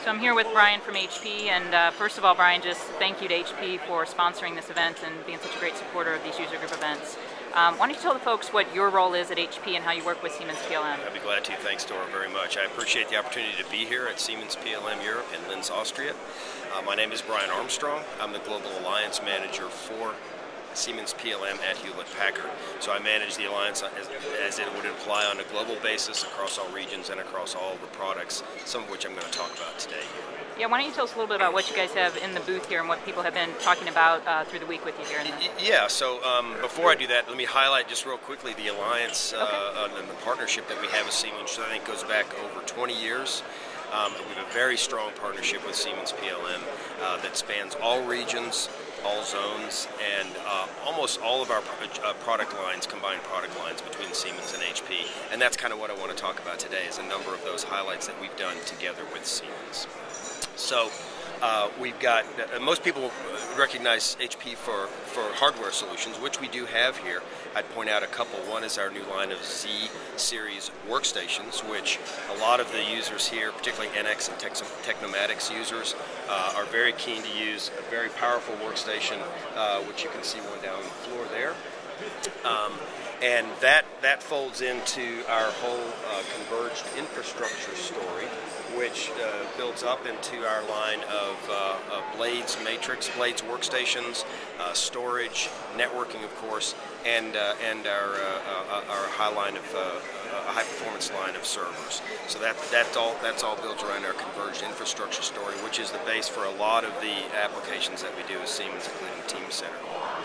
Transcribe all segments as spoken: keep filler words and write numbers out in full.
So I'm here with Brian from H P, and uh, first of all, Brian, just thank you to H P for sponsoring this event and being such a great supporter of these user group events. Um, why don't you tell the folks what your role is at H P and how you work with Siemens P L M? I'd be glad to. Thanks, Dora, very much. I appreciate the opportunity to be here at Siemens P L M Europe in Linz, Austria. Uh, my name is Brian Armstrong. I'm the Global Alliance Manager for Siemens P L M at Hewlett-Packard. So I manage the alliance as, as it would imply on a global basis across all regions and across all the products, some of which I'm going to talk about today. Yeah, why don't you tell us a little bit about what you guys have in the booth here and what people have been talking about uh, through the week with you here. In the yeah, so um, before I do that, let me highlight just real quickly the alliance uh, okay. uh, and the partnership that we have with Siemens, which I think goes back over twenty years. Um, we have a very strong partnership with Siemens P L M uh, that spans all regions, all zones, and uh, almost all of our uh, product lines, combined product lines between Siemens and H P. And that's kind of what I want to talk about today, is a number of those highlights that we've done together with Siemens. So uh, we've got, uh, most people recognize H P for, for hardware solutions, which we do have here. I'd point out a couple. One is our new line of Z series workstations, which a lot of the users here, particularly N X and Technomatics users, uh, are very keen to use. A very powerful workstation, uh, which you can see one down on the floor there. Um, and that, that folds into our whole uh, converged infrastructure story, which uh, builds up into our line of uh, uh, Blades, Matrix, Blades workstations, uh, storage, networking, of course, and uh, and our uh, uh, our high line of uh, a high performance line of servers. So that that's all that's all built around our converged infrastructure story, which is the base for a lot of the applications that we do with Siemens, including Team Center.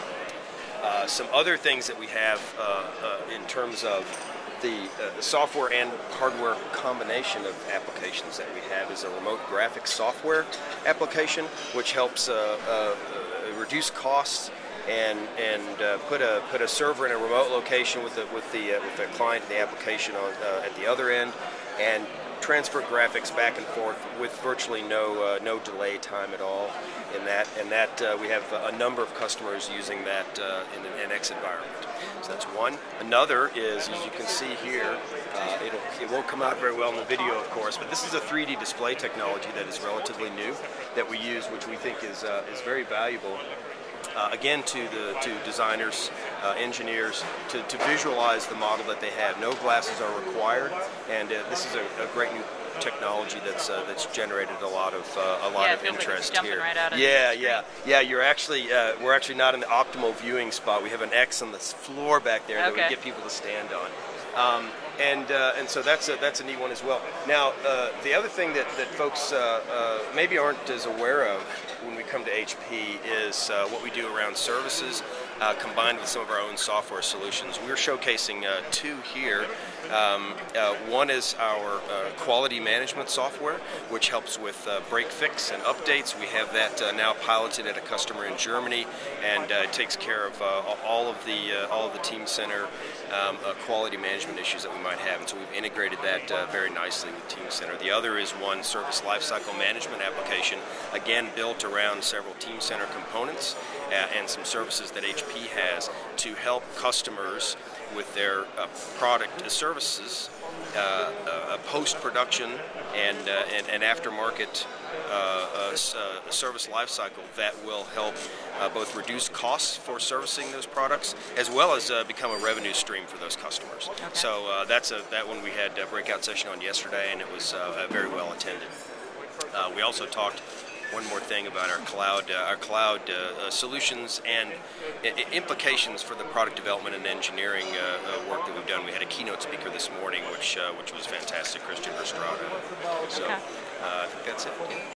Uh, some other things that we have uh, uh, in terms of the uh, software and hardware combination of applications that we have is a remote graphics software application, which helps uh, uh, reduce costs and and uh, put a put a server in a remote location with the with the uh, with the client and the application on uh, at the other end, and transfer graphics back and forth with virtually no uh, no delay time at all in that. And that uh, we have a number of customers using that uh, in an N X environment. So that's one. Another is, as you can see here, uh, it'll, it won't come out very well in the video, of course, but this is a three D display technology that is relatively new that we use, which we think is uh, is very valuable. Uh, again, to the to designers, uh, engineers, to, to visualize the model that they have. No glasses are required, and uh, this is a, a great new technology that's uh, that's generated a lot of uh, a lot yeah, of interest like here. Right out of yeah, the yeah, yeah. You're actually uh, we're actually not in the optimal viewing spot. We have an X on the floor back there okay. that we get people to stand on. Um, and uh, and so that's a, that's a neat one as well. Now, uh, the other thing that, that folks uh, uh, maybe aren't as aware of when we come to H P is uh, what we do around services uh, combined with some of our own software solutions. We're showcasing uh, two here. Um, uh, one is our uh, quality management software, which helps with uh, break fix and updates. We have that uh, now piloted at a customer in Germany, and uh, it takes care of uh, all of the uh, all of the Team Center um, uh, quality management issues that we might have, and so we've integrated that uh, very nicely with Team Center. The other is one service lifecycle management application, again built around several Team Center components uh, and some services that H P has to help customers with their uh, product uh, services, uh, uh, post-production and, uh, and and aftermarket uh, uh, uh, service lifecycle that will help uh, both reduce costs for servicing those products, as well as uh, become a revenue stream for those customers. Okay. So uh, that's a that one we had a breakout session on yesterday, and it was uh, very well attended. Uh, we also talked one more thing about our cloud, uh, our cloud uh, uh, solutions and I implications for the product development and engineering uh, uh, work that we've done. We had a keynote speaker this morning, which uh, which was fantastic, Christian Verstrada. So uh, I think that's it.